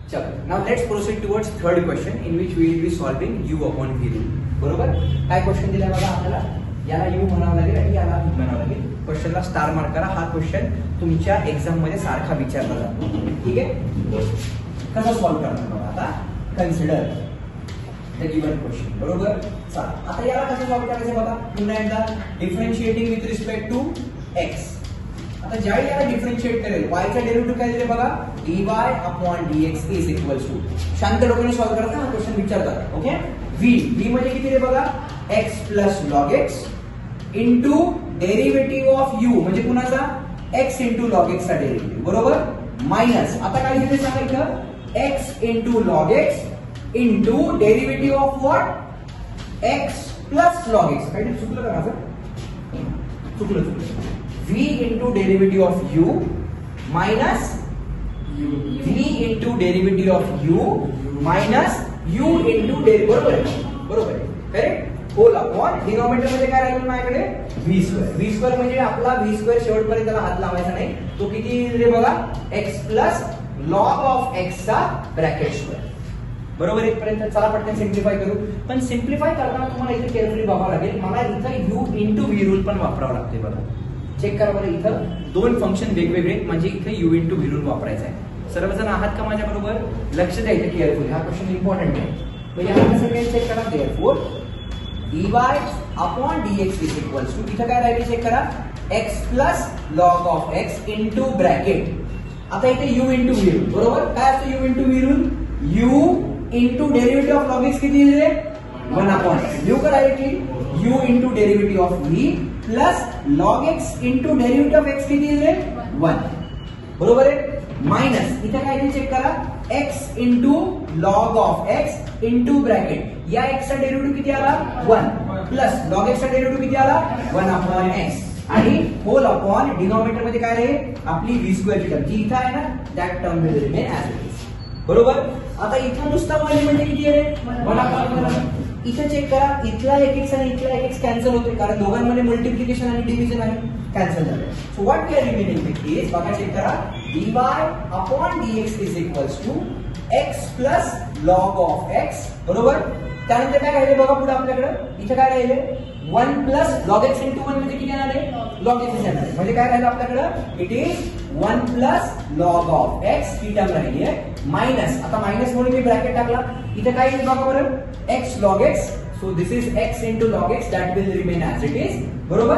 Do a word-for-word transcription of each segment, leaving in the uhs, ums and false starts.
चलो now let's proceed towards third question in which we will be solving u upon v rule. बरोबर. काय question दिलाय बघा आपल्याला, याला u म्हणावं लागेल आणि याला v म्हणावं लागेल. क्वेश्चनला स्टार मार्क करा. हा क्वेश्चन तुमच्या एक्झाम मध्ये सारखा विचारला जातो. ठीक आहे. कसं सॉल्व्ह करणार बघा आता. Consider the given question. बरोबर. चला आता याला कसं सॉल्व्ह करायचं बघा. पुन्हा एकदा differentiating with respect to x. आता ज्यावेळी याला डिफरन्शिएट करेल y चा डेरिव्हेटिव्ह काय दिले बघा, dy upon dx is equals to. शांत डोक्याने सॉल्व्ह करता हा क्वेश्चन विचारतात. ओके. v v म्हणजे किती रे बघा, x plus log x into derivative of u म्हणजे कुणाचा, x इनटू log x चा डेरिव्हेटिव्ह. बरोबर. मायनस आता काय दिले सांगा इथं, x into log x into derivative of what, x plus log x. काय चुकलं का माझं, चुकलं चुकलं. v into derivative of u minus v into derivative of u minus u into derivative. बरोबर आहे, बरोबर आहे. करेक्ट. होल अपॉन डिनॉमिनेटर मध्ये काय राहिलं माझ्याकडे, v स्क्वेअर. v स्क्वेअर म्हणजे आपला v स्क्वेअर शेवटपर्यंत त्याला हात लावायचा नाही. तो किती रे बघा, x plus log of x चा ब्रॅकेट स्क्वेअर. बरोबर. इथपर्यंत चला पटकन सिम्प्लिफाय करू. पण सिम्प्लिफाय करताना तुम्हाला इथे केअरफुली बघावं लागेल. मला इथं u into v रूल पण वापरावं लागते. बघा चेक करा बरं, इथं दोन फंक्शन वेगवेगळे म्हणजे इथे u into v रूल वापरायचा आहे. सर्वजण आहात का माझ्या बरोबर, लक्ष द्यायचं केअरफुली. हा क्वेश्चन इम्पॉर्टंट आहे. म्हणजे हा कसं काय चेक करा. Therefore dy upon dx is equals to, इथं काय राहिले चेक करा, x plus log of x into bracket. आता इथे u into v रूल. बरोबर. काय असतं u into v rule, u into derivative of log x किती दिले, वन अपॉन x. लिहू का directly, u into derivative of v plus log x into derivative of x किती दिले, वन. बरोबर आहे. मायनस इथे काय चेक करा, x into log of x into bracket. या x चा डेरिव्हेटिव्ह किती आला, वन. प्लस log x चा डेरिव्हेटिव्ह किती आला, वन अपॉन x. आणि होल अपॉन डिनॉमिनेटर मध्ये काय आहे, आपली v स्क्वेअर ची टर्म जी इथं आहे ना, that term will remain as it is. बरोबर. आता इथं नुसता वन म्हणजे किती आहे, वन अपॉन वन. इथे चेक करा, इथला एक एक्स आणि इथला एक एक्स कॅन्सल होते कारण दोघांमध्ये मल्टिप्लिकेशन आणि डिव्हिजन आहे, कॅन्सल झाले. So what we are remaining is, बघा चेक करा, dy upon dx is equals to x plus log of x. बरोबर. त्यानंतर काय राहिले बघा पुढे आपल्याकडे, इथे काय राहिले, one plus log x into one म्हणजे किती येणार आहे, log x येणार आहे. म्हणजे काय राहिलं आपल्याकडे, it is one plus log of x ही टर्म राहिली आहे. मायनस, आता मायनस म्हणून मी ब्रॅकेट टाकला. इथे काय येईल बघा बरं, x log x. So this is x into log x that will remain as it is. बरोबर.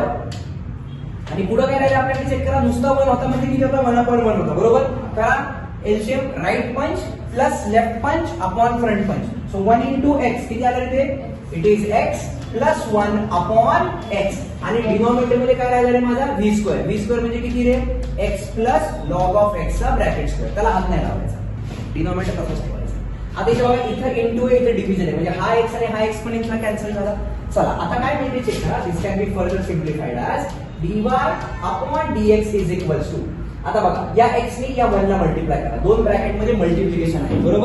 आणि पुढे काय राहिलं आपल्याकडे चेक करा, नुसता वन होता म्हणजे किती होता, वन अपॉन वन होता. बरोबर. कारण LCM right punch plus left punch upon front punch. So one into x किती आलं इथे, it is x plus one upon x. आणि डिनॉमिनेटर मध्ये काय राहिलं रे माझा, व्ही स्क्वेअर. व्ही स्क्वेअर म्हणजे किती रे, x plus log of x चा ब्रॅकेट स्क्वेअर. त्याला हात नाही लावायचा, डिनॉमिनेटर तसंच ठेवायचं. आता इथे बघा, इथं इंटू आहे, इथे डिव्हिजन आहे, म्हणजे हा एक्स आणि हा एक्स पण इथला कॅन्सल झाला. चला आता काय मिळते चेक करा, this can be further simplified as dy upon dx is equals to. आता बघा, या x ने या वन ला मल्टिप्लाय करा, दोन ब्रॅकेट मध्ये मल्टिप्लिकेशन आहे. बरोबर.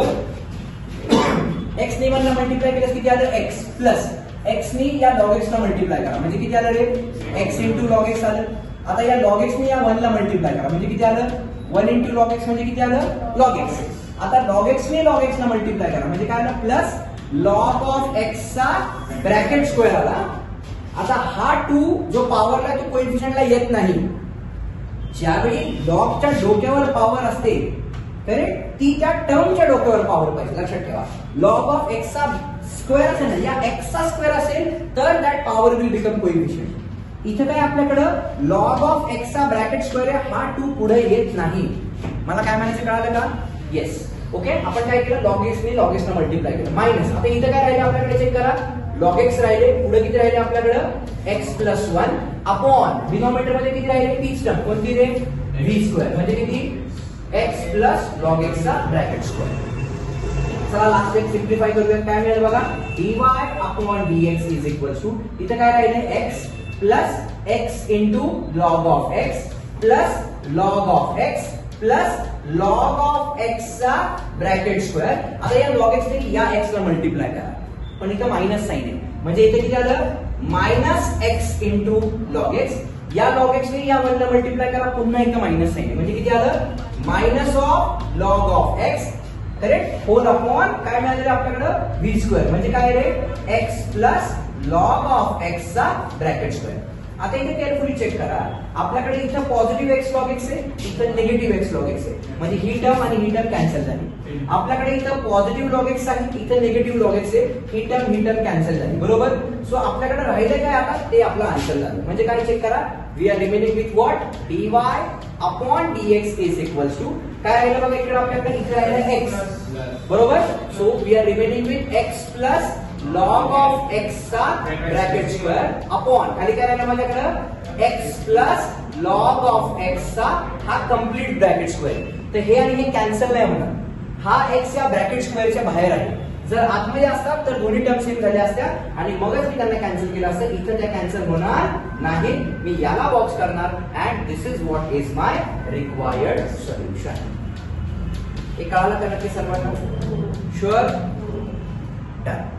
x ने वन ला मल्टिप्लाय केल्यास किती आलं, x प्लस x ने या log x ला मल्टिप्लाय करा म्हणजे किती आलं रे, x इंटू log x आलं. आता या log x ने या वन ला मल्टिप्लाय करा म्हणजे किती आलं, वन इंटू log x म्हणजे किती आलं, log x. आता log x ने log x ला मल्टिप्लाय करा म्हणजे काय आलं, प्लस log ऑफ x चा ब्रॅकेट स्क्वेअर आला. आता हा टू जो पॉवरला तो कोएफिशियंटला येत नाही. ज्यावेळी लॉगच्या डोक्यावर पॉवर असते करेक्ट, ती त्या टर्मच्या डोक्यावर पॉवर पाहिजे. लक्षात ठेवा, लॉग ऑफ एक्स चा स्क्वेअर असेल या एक्स चा स्क्वेअर असेल तर that power will become coefficient. इथे काय आपल्याकडं लॉग ऑफ एक्स चा ब्रॅकेट स्क्वेअर आहे, हा टू पुढे येत नाही. मला काय म्हणायचं कळालं का, येस. ओके. आपण काय केलं, लॉग एक्स ने लॉग एक्स ला मल्टिप्लाय केलं. मायनस, आता इथे काय राहिले आपल्याकडे चेक करा, log x राहिले, पुढे किती राहिले आपल्याकडे, x plus one upon denominator मध्ये किती राहिले, तीच टर्म कोणती रे, v स्क्वेअर म्हणजे किती, x प्लस log x चा ब्रॅकेट स्क्वेअर. चला लास्ट एक सिम्प्लिफाय करूया. काय मिळेल बघा, dy upon dx is equals to, इथे काय राहिले, x plus x into log of x plus log of x plus log of x चा ब्रॅकेट स्क्वेअर. आता या log x ने या x ला मल्टिप्लाय करा पण इथं मायनस साइन आहे म्हणजे इथे किती आलं, minus x into log x. या लॉग एक्स ने या वन ला मल्टिप्लाय करा, पुन्हा इथं मायनस साइन आहे म्हणजे किती आलं, minus of log of x correct. Whole upon काय मिळालेलं आपल्याकडं व्ही स्क्वेअर म्हणजे काय रे x plus log of x चा ब्रॅकेट स्क्वेअर. आता इथे केअरफुली चेक करा आपल्याकडे इथं पॉझिटिव्ह एक्स लॉग एक्स आहे इथं निगेटिव्ह एक्स लॉग एक्स आहे म्हणजे ही टर्म आणि ही टर्म कॅन्सल झाली. आपल्याकडे इथं पॉझिटिव्ह लॉग एक्स आहे इथं निगेटिव्ह लॉग एक्स आहे ही टर्म ही टर्म कॅन्सल झाली बरोबर. सो आपल्याकडे राहिलं काय आता ते आपलं आन्सर झालं म्हणजे काय चेक करा we are remaining with what dy upon dx is equals to काय राहिलं बघा इकडे आपल्याकडे इथे राहिलं x बरोबर. So we are remaining with x plus log of x चा ब्रॅकेट स्क्वेअर अपॉन खाली काय राहिलं माझ्याकडे x plus log of x चा हा कम्प्लीट ब्रॅकेट स्क्वेअर. तर हे आणि हे कॅन्सल नाही होणार हा x या ब्रॅकेट स्क्वेअरच्या बाहेर आहे. जर आतमध्ये असतात तर दोन्ही टर्म सेम झाल्या असत्या आणि मगच मी त्यांना कॅन्सल केलं असतं. इथं त्या कॅन्सल होणार नाही मी याला बॉक्स करणार and this is what is my required solution. हे कळालं का नक्की सर्वांना? Sure done.